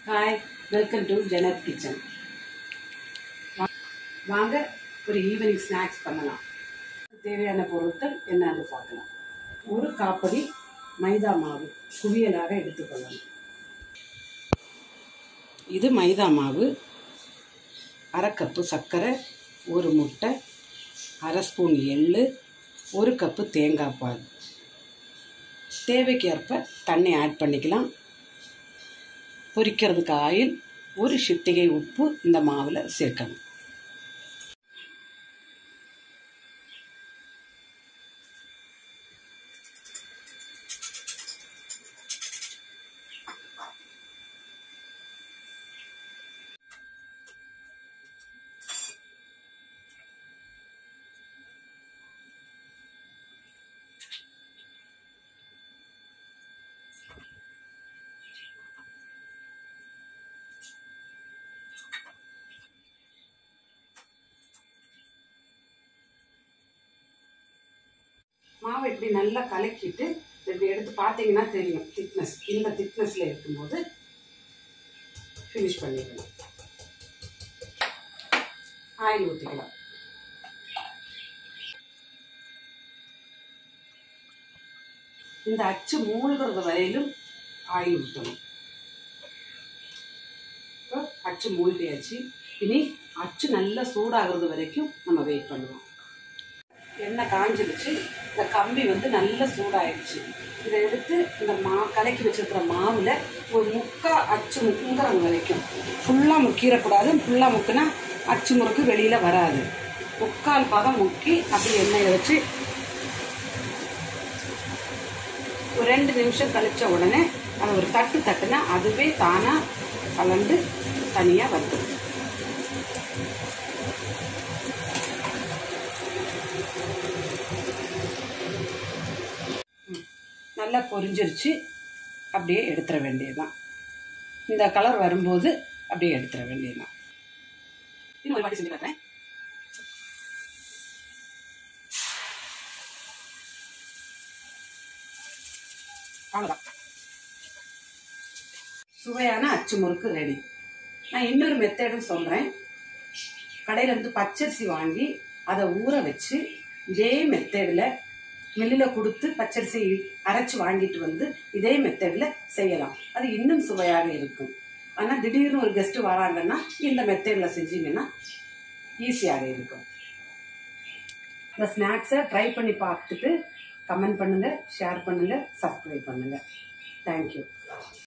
Hi, welcome to Jannat kitchen. வாங்க ஒரு evening snacks பண்ணலாம். தேவையான பொருட்கள் என்னன்னு பார்க்கலாம். ஒரு காப்படி மைதா மாவு குவியலாக எடுத்துக்கொள்ளணும். இது மைதா மாவு, அரை கப்பு சர்க்கரை, ஒரு முட்டை, அரை ஸ்பூன் எள்ளு, ஒரு கப்பு தேங்காய் பால். தேவைக்கேற்ப தண்ணி ஆட் பண்ணிக்கலாம். பொரிக்கிறதுக்கு ஆயில், ஒரு சிட்டிகை உப்பு இந்த மாவில் சேர்க்கணும். மாவு இப்படி நல்லா கலக்கிட்டு இப்படி எடுத்து பார்த்தீங்கன்னா தெரியும் திக்னஸ். இந்த திக்னஸில் இருக்கும்போது ஃபினிஷ் பண்ணிக்கலாம். ஆயில் ஊற்றிக்கலாம். இந்த அச்சு மூழ்கிறது வரையிலும் ஆயில் ஊற்றணும். இப்போ அச்சு மூழ்கியாச்சு. இனி அச்சு நல்லா சூடாகிறது வரைக்கும் நம்ம வெயிட் பண்ணுவோம். எண்ணெய் காஞ்சிடுச்சு. இந்த கம்பி நல்லா சூடாயிடுச்சு. இதை எடுத்து இந்த கலக்கி வச்சிருக்கிற மாவில் ஒரு முக்கால் அச்சு முக்குங்கிறது வரைக்கும், ஃபுல்லாக முக்கிடக்கூடாது. ஃபுல்லாக முக்குனா அச்சு முறுக்கு வெளியில் வராது. முக்கால் பதம் முக்கி அப்படி எண்ணெயை வச்சு ஒரு 2 நிமிஷம் கழிச்ச உடனே அதை ஒரு தட்டுனா அதுவே தானாக கலந்து தனியாக வந்துடும். நல்லா பொரிஞ்சிருச்சு. அப்படியே எடுத்துட வேண்டியதுதான். இந்த கலர் வரும்போது அப்படியே எடுத்துட வேண்டியதுதான். இன்னும் ஒரு வாட்டி செஞ்சு காட்டுறேன். அவ்வளோதான், சுவையான அச்சு முறுக்கு ரெடி. நான் இன்னொரு மெத்தடும் சொல்கிறேன். கடையிலேருந்து பச்சரிசி வாங்கி அதை ஊற வச்சு இதே மெத்தடில் மில்லில் கொடுத்து பச்சரிசி அரைச்சி வாங்கிட்டு வந்து இதே மெத்தடில் செய்யலாம். அது இன்னும் சுவையாக இருக்கும். ஆனால் திடீர்னு ஒரு கெஸ்ட்டு வராங்கன்னா இந்த மெத்தடில் செஞ்சீங்கன்னா ஈஸியாக இருக்கும். இந்த ஸ்நாக்ஸை ட்ரை பண்ணி பார்த்துட்டு கமெண்ட் பண்ணுங்கள், ஷேர் பண்ணுங்கள், சப்ஸ்கிரைப் பண்ணுங்கள். தேங்க்யூ.